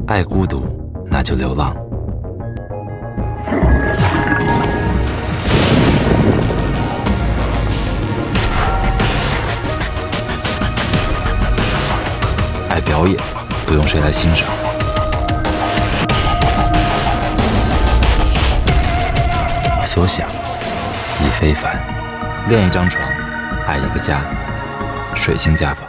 爱孤独，那就流浪。爱表演，不用谁来欣赏。所想亦非凡，恋一张床，爱一个家，水星家房。